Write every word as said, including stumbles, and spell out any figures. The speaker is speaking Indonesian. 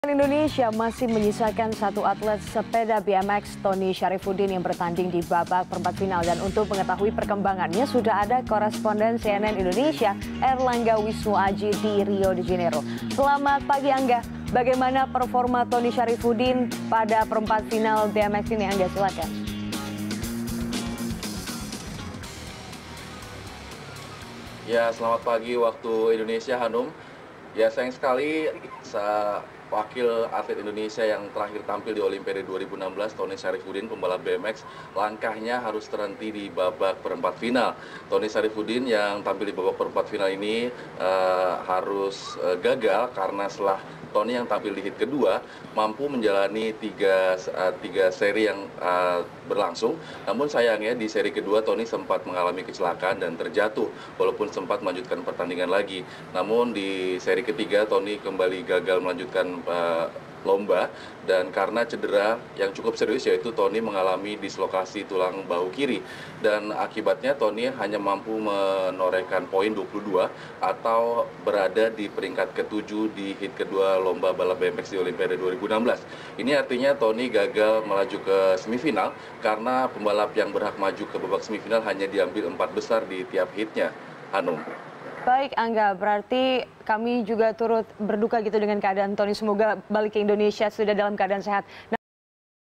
Indonesia masih menyisakan satu atlet sepeda B M X, Tony Syarifudin, yang bertanding di babak perempat final. Dan untuk mengetahui perkembangannya sudah ada koresponden C N N Indonesia Erlangga Wisnuaji di Rio de Janeiro. Selamat pagi Angga, bagaimana performa Tony Syarifudin pada perempat final B M X ini? Angga, silakan. Ya, selamat pagi waktu Indonesia, Hanum. Ya, sayang sekali sa wakil atlet Indonesia yang terakhir tampil di Olimpiade dua ribu enam belas, Tony Syarifudin, pembalap B M X, langkahnya harus terhenti di babak perempat final. Tony Syarifudin yang tampil di babak perempat final ini uh, harus uh, gagal karena setelah Tony yang tampil di hit kedua mampu menjalani tiga, uh, tiga seri yang uh, berlangsung. Namun sayangnya di seri kedua Tony sempat mengalami kecelakaan dan terjatuh walaupun sempat melanjutkan pertandingan lagi. Namun di seri ketiga Tony kembali gagal melanjutkan uh, lomba, dan karena cedera yang cukup serius yaitu Tony mengalami dislokasi tulang bahu kiri, dan akibatnya Tony hanya mampu menorehkan poin dua puluh dua atau berada di peringkat ketujuh di hit kedua lomba balap B M X di Olimpiade dua ribu enam belas. Ini artinya Tony gagal melaju ke semifinal karena pembalap yang berhak maju ke babak semifinal hanya diambil empat besar di tiap hitnya. Hanum. Baik Angga, berarti kami juga turut berduka gitu dengan keadaan Tony. Semoga balik ke Indonesia sudah dalam keadaan sehat.